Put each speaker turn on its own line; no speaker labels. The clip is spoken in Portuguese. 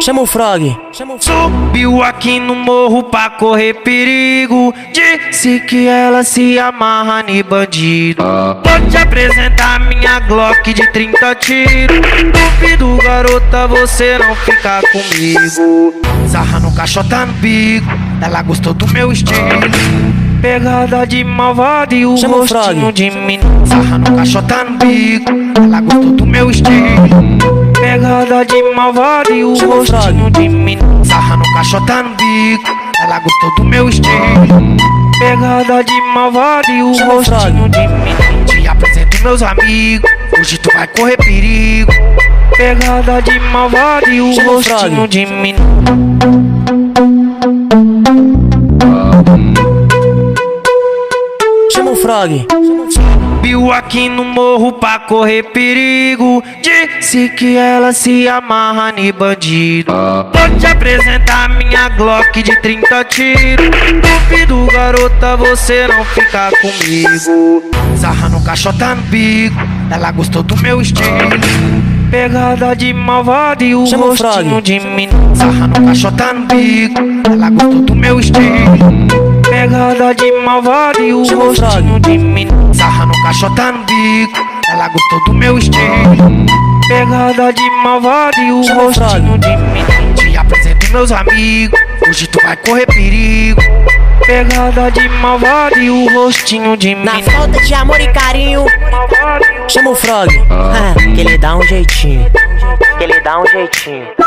Chama o Frog.
Subiu aqui no morro pra correr perigo. Disse que ela se amarra em bandido. Vou te apresentar minha Glock de 30 tiros. Duvido, garota, você não ficar comigo. Sarra no caixota no bico, ela gostou do meu estilo. Pegada de malvado e o
Chama
rostinho de menino. Sarra no caixota no bico, ela gostou do meu estilo. Pegada de malvado e o rostinho de menino. Sarra no caixota no bico, ela gostou do meu estilo. Pegada de malvado e o rostinho de menino. Te apresento meus amigos, hoje tu vai correr perigo. Pegada de malvado e o rostinho de menino.
Chama o Frog.
Subiu aqui no morro pra correr perigo. Disse que ela se amarra em bandido. Vou te apresentar minha Glock de 30 tiros. Duvido, garota, você não ficar comigo. Sarra no caixota no bico, ela gostou do meu estilo. Pegada de malvado e o rostinho de menino. Sarra no caixota no bico, ela gostou do meu estilo. Pegada de malvado e o rostinho de menino. Sarra no caixota no bico, ela gostou do meu estilo. Pegada de malvado e o rostinho de menino. Te apresento meus amigos, hoje tu vai correr perigo. Pegada de malvado e o rostinho de menino.
Na falta de amor e carinho, chama o Frog. Que ele dá um jeitinho. Que ele dá um jeitinho.